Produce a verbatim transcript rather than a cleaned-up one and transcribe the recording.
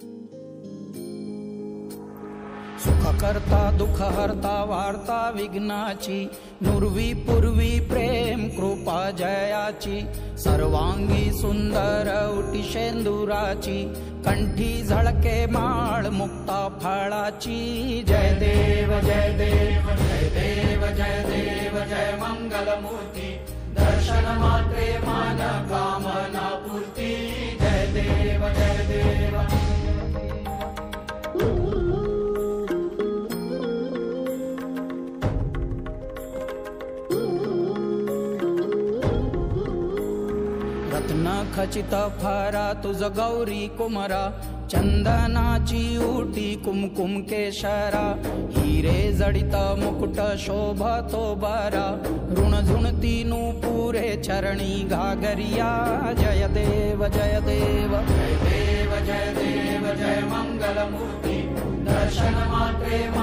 सुख करता दुख हरता वार्ता विघ्नाची, नुरवी पूर्वी प्रेम कृपा जयाची, सर्वांगी सुंदर उटी शेंदुराची, कंठी झळके माळ मुक्ता फळाची। जय देव जय देव जय देव जय देव जय मंगलमूर्ती, दर्शन मात्रे मान कामना पूर्ती। जय देव जय देव रत्न खचित फरा तुझ गौरी कुमरा, चंदनाची उटी कुमकुम केशरा, हिरे जडित मुकुट शोभतो बरा, ऋण झुणती नूपुरे चरणी घागरिया। जय देव जय देव जय देव जय देव जय मंगलमूर्ती, दर्शन मात्रे